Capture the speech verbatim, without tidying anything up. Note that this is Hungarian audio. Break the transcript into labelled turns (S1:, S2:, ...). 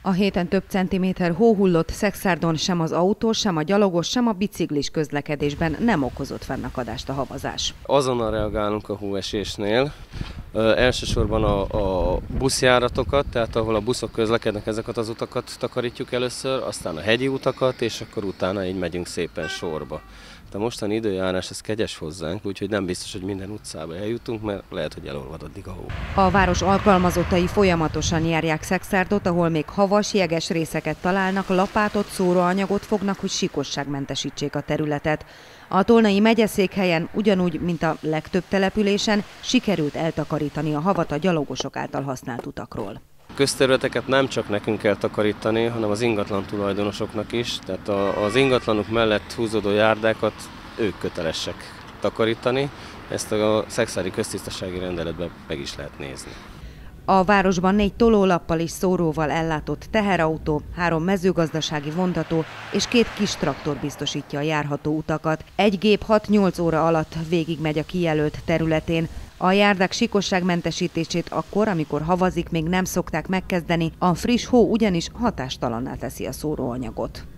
S1: A héten több centiméter hó hullott Szekszárdon, sem az autós, sem a gyalogos, sem a biciklis közlekedésben nem okozott fennakadást a havazás.
S2: Azonnal reagálunk a hóesésnél. Ö, elsősorban a, a buszjáratokat, tehát ahol a buszok közlekednek, ezeket az utakat takarítjuk először, aztán a hegyi utakat, és akkor utána így megyünk szépen sorba. A mostani időjárás ez kegyes hozzánk, úgyhogy nem biztos, hogy minden utcába eljutunk, mert lehet, hogy elolvad addig a hó.
S1: A város alkalmazottai folyamatosan járják Szekszárdot, ahol még havas, jeges részeket találnak, lapátot, szóróanyagot fognak, hogy síkosságmentesítsék a területet. A Tolnai megyeszékhelyen ugyanúgy, mint a legtöbb településen sikerült eltakarítani a havat a gyalogosok által használt utakról.
S2: Közterületeket nem csak nekünk kell takarítani, hanem az ingatlan tulajdonosoknak is, tehát az ingatlanuk mellett húzódó járdákat ők kötelesek takarítani, ezt a szekszári köztisztasági rendeletben meg is lehet nézni.
S1: A városban négy tolólappal és szóróval ellátott teherautó, három mezőgazdasági vontató és két kis traktor biztosítja a járható utakat. Egy gép hat-nyolc óra alatt végigmegy a kijelölt területén. A járdák síkosságmentesítését akkor, amikor havazik, még nem szokták megkezdeni, a friss hó ugyanis hatástalanná teszi a szóróanyagot.